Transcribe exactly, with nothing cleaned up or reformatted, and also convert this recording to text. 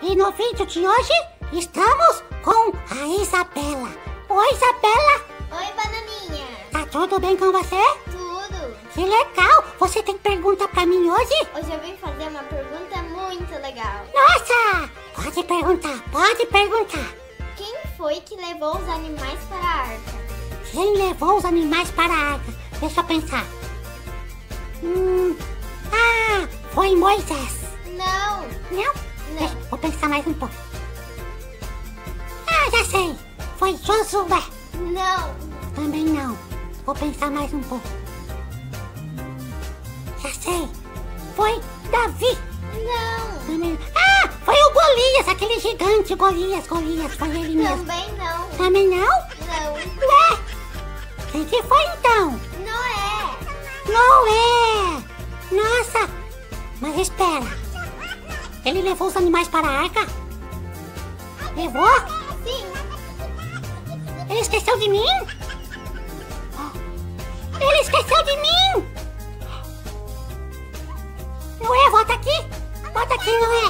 E no vídeo de hoje, estamos com a Isabela. Oi, Isabela. Oi, Bananinha. Tá tudo bem com você? Tudo. Que legal. Você tem pergunta pra mim hoje? Hoje eu vim fazer uma pergunta muito legal. Nossa! Pode perguntar, pode perguntar. Quem foi que levou os animais para a arca? Quem levou os animais para a arca? Deixa eu pensar. Hum... Ah, foi Moisés. Não. Não? Não. Deixa, vou pensar mais um pouco. Ah, já sei. Foi Josué. Não. Também não. Vou pensar mais um pouco. Já sei. Foi Davi. Não. Também... Ah, foi o Golias, aquele gigante Golias, Golias. Foi ele mesmo. Também não. Também não? Não. Ué? Quem que foi então? Noé. Noé! Nossa! Mas espera. Ele levou os animais para a arca? Levou? Sim. Ele esqueceu de mim? Ele esqueceu de mim! Noé, volta aqui! Volta aqui, Noé!